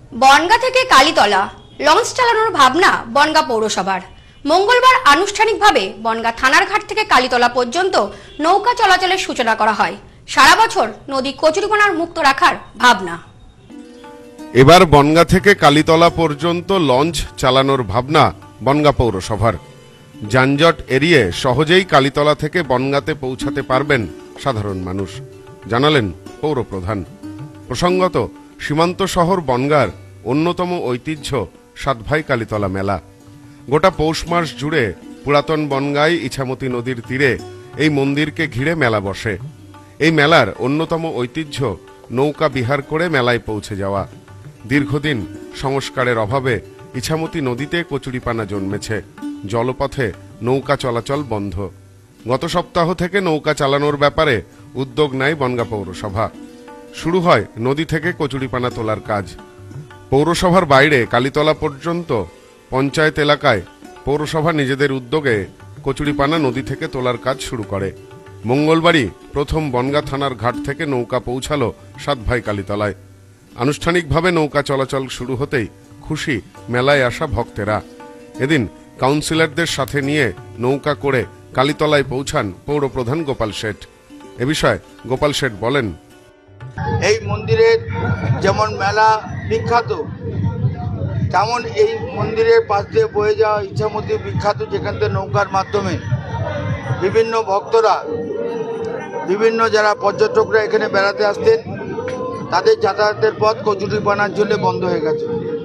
বনগাঁ থেকে কালীতলা লঞ্চ চালানোর ভাবনা বনগাঁ পৌরসভার। মঙ্গলবার আনুষ্ঠানিকভাবে বনগাঁ থানার ঘাট থেকে কালীতলা পর্যন্ত নৌকা চলাচলের সূচনা করা হয়। সারা বছর নদী কচুরিপানার মুক্ত রাখার ভাবনা। এবার বনগাঁ থেকে কালীতলা পর্যন্ত লঞ্চ চালানোর ভাবনা বনগাঁ পৌরসভার। যানজট এড়িয়ে সহজেই কালীতলা থেকে বনগাঁতে পৌঁছাতে পারবেন সাধারণ মানুষ, জানালেন পৌরপ্রধান। প্রসঙ্গত, সীমান্ত শহর বনগাঁর অন্যতম ঐতিহ্য সাতভাই কালীতলা মেলা। গোটা পৌষ মাস জুড়ে পুরাতন বনগাঁয় ইছামতি নদীর তীরে এই মন্দিরকে ঘিরে মেলা বসে। এই মেলার অন্যতম ঐতিহ্য নৌকা বিহার করে মেলায় পৌঁছে যাওয়া। দীর্ঘদিন সংস্কারের অভাবে ইছামতি নদীতে কচুরিপানা জন্মেছে, জলপথে নৌকা চলাচল বন্ধ। গত সপ্তাহ থেকে নৌকা চালানোর ব্যাপারে উদ্যোগ নেয় বনগাঁ পৌরসভা। শুরু হয় নদী থেকে কচুরিপানা তোলার কাজ। পৌরসভার বাইরে কালীতলা পর্যন্ত পঞ্চায়েত এলাকায় পৌরসভা নিজেদের উদ্যোগে কচুরিপানা নদী থেকে তোলার কাজ শুরু করে। মঙ্গলবারই প্রথম বনগাঁ থানার ঘাট থেকে নৌকা পৌঁছালো সাতভাই কালীতলায়। আনুষ্ঠানিকভাবে নৌকা চলাচল শুরু হতেই খুশি মেলায় আসা ভক্তেরা। এদিন কাউন্সিলরদের সাথে নিয়ে নৌকা করে কালীতলায় পৌঁছান পৌরপ্রধান গোপাল শেঠ। এ বিষয়ে গোপাল শেঠ বলেন, এই মন্দিরের যেমন মেলা বিখ্যাত, তেমন এই মন্দিরের পাশ দিয়ে বয়ে যাওয়া ইছামতি বিখ্যাত, যেখান থেকে নৌকার মাধ্যমে বিভিন্ন ভক্তরা, বিভিন্ন যারা পর্যটকরা এখানে বেড়াতে আসতেন, তাদের যাতায়াতের পথ কচুরিপানার জন্য বন্ধ হয়ে গেছে।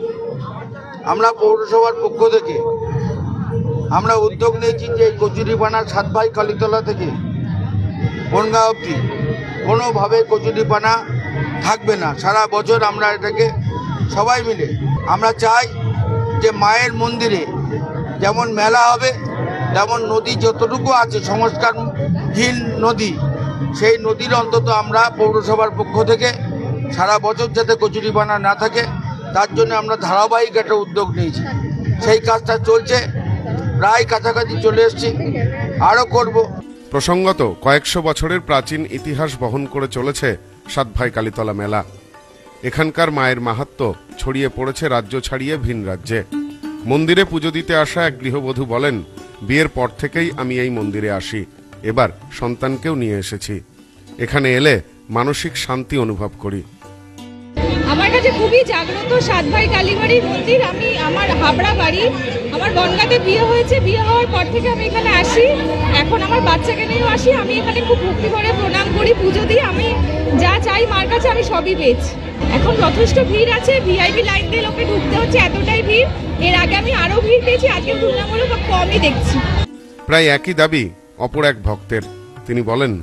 আমরা পৌরসভার পক্ষ থেকে আমরা উদ্যোগ নিয়েছি যে এই কচুরিপানা সাতভাই কালীতলা থেকে বনগাঁ অবধি কোনোভাবে কচুরিপানা থাকবে না। সারা বছর আমরা এটাকে সবাই মিলে আমরা চাই যে মায়ের মন্দিরে যেমন মেলা হবে, তেমন নদী যতটুকু আছে সংস্কারহীন নদী, সেই নদীর অন্তত আমরা পৌরসভার পক্ষ থেকে সারা বছর যাতে কচুরিপানা না থাকে তার জন্য আমরা ধারাবাহিক একটা উদ্যোগ নিয়েছি। সেই কাজটা চলছে, প্রায় কাছাকাছি চলে এসেছি, আরও করব। প্রসঙ্গত, কয়েকশো বছরের প্রাচীন ইতিহাস বহন করে চলেছে সাতভাই কালীতলা মেলা। এখানকার মায়ের মাহাত্ম্য ছড়িয়ে পড়েছে রাজ্য ছাড়িয়ে ভিন রাজ্যে। মন্দিরে পুজো দিতে আসা এক গৃহবধূ বলেন, বিয়ের পর থেকেই আমি এই মন্দিরে আসি, এবার সন্তানকেও নিয়ে এসেছি। এখানে এলে মানসিক শান্তি অনুভব করি। আমার কাছে খুবই জাগ্রত সাতভাই কালীবাড়ির মন্দির। আমি আমার হাবড়া বাড়ি, আমার বনগাঁতে বিয়ে হয়েছে, বিয়ে হওয়ার পর থেকে আমি এখানে আসি। এখন আমার বাচ্চাকে নিয়েও আসি। আমি এখানে খুব ভক্তি করে প্রণাম করি, পুজো দিই। আমি যা চাই মার কাছে আমি সবই পেয়েছি। এখন যথেষ্ট ভিড় আছে, ভিআইপি লাইন দিয়ে লোকে ঢুকতে হচ্ছে, এতটাই ভিড়। এর আগে আমি আরও ভিড় পেয়েছি, আজকে তুলনামূলক কমই দেখছি। প্রায় একই দাবি অপর এক ভক্তের। তিনি বলেন,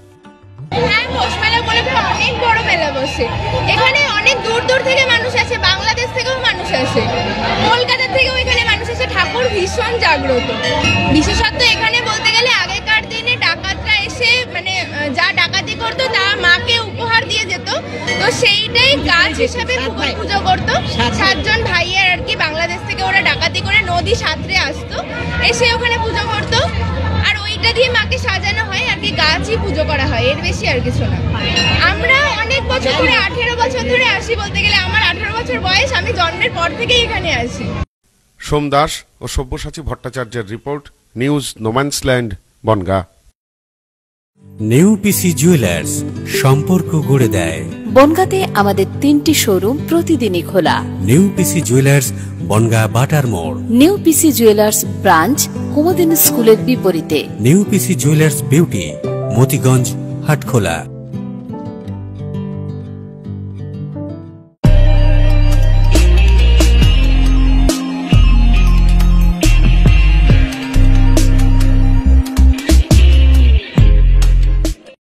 অনেক বড় মেলা বসে, এখানে অনেক দূর দূর থেকে মানুষ আসে, বাংলাদেশ থেকেও মানুষ আসে, কলকাতা থেকেও এখানে মানুষ আসে। ঠাকুর ভীষণ জাগ্রত। বিশেষত এখানে বলতে গেলে আগেকার দিনে ডাকাতরা এসে মানে যা ডাকাতি করতো তা মাকে উপহার দিয়ে যেত, তো সেইটাই গাছ হিসাবে পুজো করতো। 7 জন ভাইয়ের আর কি বাংলাদেশ থেকে ওরা ডাকাতি করে নদী সাঁতরে আসতো, এসে ওখানে পুজো করতো। আর ওইটা দিয়ে মাকে সাজানো হয় আর কি, গাছই পুজো করা হয়, এর বেশি আর কিছু না। আমরা অনেক বছর ধরে, 18 বছর ধরে আসি। বলতে গেলে আমার 18 বছর বয়স, আমি জন্মের পর থেকেই এখানে আসি। সোম দাস ও সব্যসাচী ভট্টাচার্যের report, news no man's land, Bongaon. New PC jewellers, সম্পর্ক গড়ে দেয়। বনগাঁতে আমাদের 3টি শোরুম প্রতিদিনই খোলা। নিউ পিসি জুয়েলার্স, বনগাঁ বাটার মোড়। New PC jewellers branch Kumudini স্কুলের বিপরীতে। New PC jewellers beauty, Motiganj, Hatkhola.